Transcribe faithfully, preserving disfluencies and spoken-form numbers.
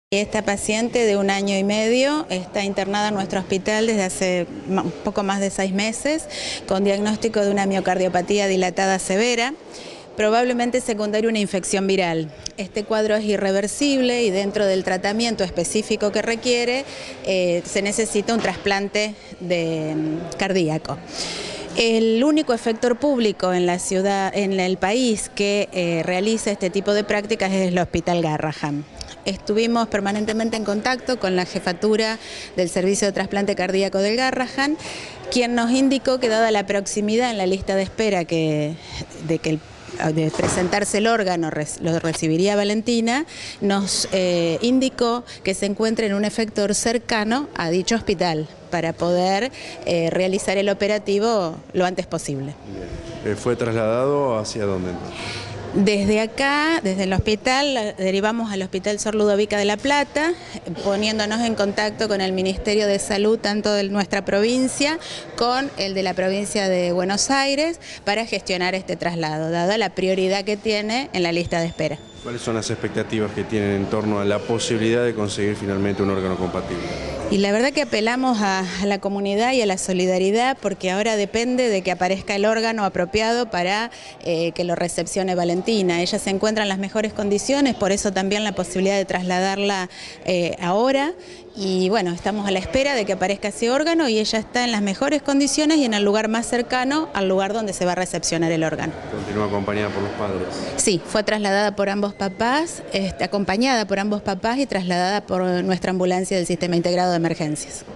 Esta paciente de un año y medio está internada en nuestro hospital desde hace un poco más de seis meses con diagnóstico de una miocardiopatía dilatada severa, probablemente secundaria a una infección viral. Este cuadro es irreversible y dentro del tratamiento específico que requiere eh, se necesita un trasplante de, cardíaco. El único efector público en la ciudad, en el país que eh, realiza este tipo de prácticas es el Hospital Garrahan. Estuvimos permanentemente en contacto con la jefatura del servicio de trasplante cardíaco del Garrahan, quien nos indicó que dada la proximidad en la lista de espera que, de que el de presentarse el órgano lo recibiría Valentina, nos eh, indicó que se encuentra en un efector cercano a dicho hospital para poder eh, realizar el operativo lo antes posible. Bien. ¿Fue trasladado hacia dónde? Desde acá, desde el hospital, derivamos al Hospital Sor Ludovica de La Plata, poniéndonos en contacto con el Ministerio de Salud, tanto de nuestra provincia, con el de la provincia de Buenos Aires, para gestionar este traslado, dada la prioridad que tiene en la lista de espera. ¿Cuáles son las expectativas que tienen en torno a la posibilidad de conseguir finalmente un órgano compatible? Y la verdad que apelamos a, a la comunidad y a la solidaridad, porque ahora depende de que aparezca el órgano apropiado para eh, que lo recepcione Valentina. Ella se encuentra en las mejores condiciones, por eso también la posibilidad de trasladarla eh, ahora. Y bueno, estamos a la espera de que aparezca ese órgano y ella está en las mejores condiciones y en el lugar más cercano al lugar donde se va a recepcionar el órgano. ¿Continúa acompañada por los padres? Sí, fue trasladada por ambos papás, este, acompañada por ambos papás y trasladada por nuestra ambulancia del Sistema Integrado de Emergencias.